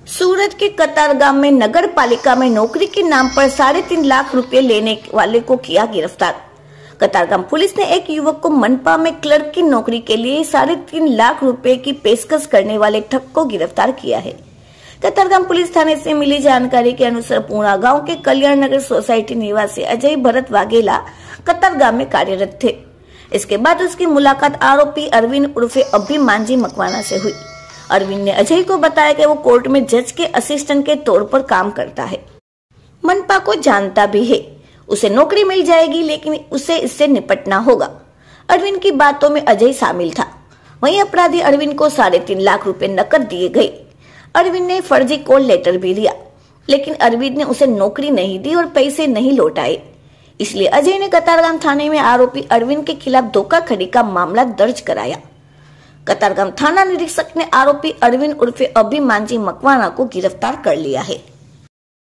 सूरत के कतारगाम में नगर पालिका में नौकरी के नाम पर 3.5 लाख रुपए लेने वाले को किया गिरफ्तार। कतारगाम पुलिस ने एक युवक को मनपा में क्लर्क की नौकरी के लिए 3.5 लाख रुपए की पेशकश करने वाले ठग को गिरफ्तार किया है। कतारगाम पुलिस थाने से मिली जानकारी के अनुसार पूर्णा गांव के कल्याण नगर सोसाइटी निवासी अजय भरत वाघेला कतारगाम में कार्यरत थे। इसके बाद उसकी मुलाकात आरोपी अरविंद उर्फे अभी मांझी मकवाना से हुई। अरविंद ने अजय को बताया कि वो कोर्ट में जज के असिस्टेंट के तौर पर काम करता है, मनपा को जानता भी है, उसे नौकरी मिल जाएगी लेकिन उसे इससे निपटना होगा। अरविंद की बातों में अजय शामिल था। वहीं अपराधी अरविंद को 3.5 लाख रुपए नकद दिए गए। अरविंद ने फर्जी कॉल लेटर भी लिया, लेकिन अरविंद ने उसे नौकरी नहीं दी और पैसे नहीं लौटाए। इसलिए अजय ने कतारगाम थाने में आरोपी अरविंद के खिलाफ धोखाधड़ी का मामला दर्ज कराया। कतारगाम थाना निरीक्षक ने आरोपी अरविंद उर्फे अभी मांझी मकवाना को गिरफ्तार कर लिया है।